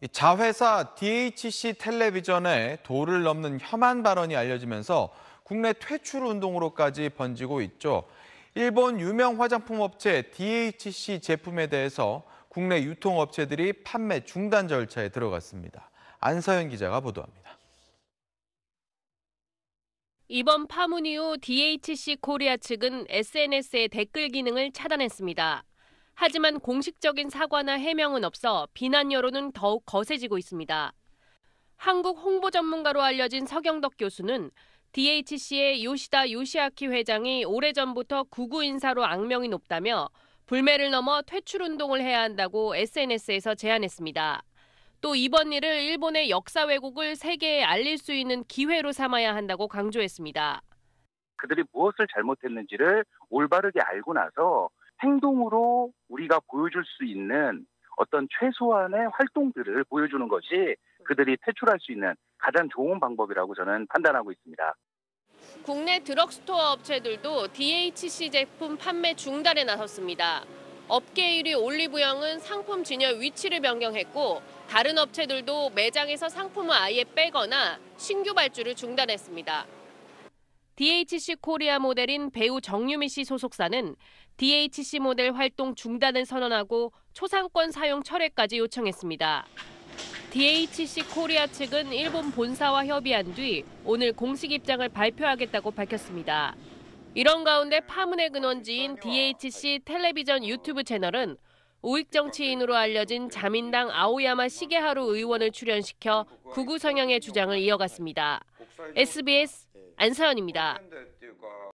이 자회사 DHC 텔레비전에 도를 넘는 혐한 발언이 알려지면서 국내 퇴출 운동으로까지 번지고 있죠. 일본 유명 화장품 업체 DHC 제품에 대해서 국내 유통업체들이 판매 중단 절차에 들어갔습니다. 안서연 기자가 보도합니다. 이번 파문 이후 DHC 코리아 측은 SNS의 댓글 기능을 차단했습니다. 하지만 공식적인 사과나 해명은 없어 비난 여론은 더욱 거세지고 있습니다. 한국 홍보 전문가로 알려진 서경덕 교수는 DHC의 요시다 요시아키 회장이 오래전부터 극우 인사로 악명이 높다며 불매를 넘어 퇴출 운동을 해야 한다고 SNS에서 제안했습니다. 또 이번 일을 일본의 역사 왜곡을 세계에 알릴 수 있는 기회로 삼아야 한다고 강조했습니다. 그들이 무엇을 잘못했는지를 올바르게 알고 나서 행동으로 우리가 보여줄 수 있는 어떤 최소한의 활동들을 보여주는 것이 그들이 퇴출할 수 있는 가장 좋은 방법이라고 저는 판단하고 있습니다. 국내 드럭스토어 업체들도 DHC 제품 판매 중단에 나섰습니다. 업계 1위 올리브영은 상품 진열 위치를 변경했고 다른 업체들도 매장에서 상품을 아예 빼거나 신규 발주를 중단했습니다. DHC 코리아 모델인 배우 정유미 씨 소속사는 DHC 모델 활동 중단을 선언하고 초상권 사용 철회까지 요청했습니다. DHC 코리아 측은 일본 본사와 협의한 뒤 오늘 공식 입장을 발표하겠다고 밝혔습니다. 이런 가운데 파문의 근원지인 DHC 텔레비전 유튜브 채널은 우익 정치인으로 알려진 자민당 아오야마 시게하루 의원을 출연시켜 극우 성향의 주장을 이어갔습니다. SBS 안서연입니다.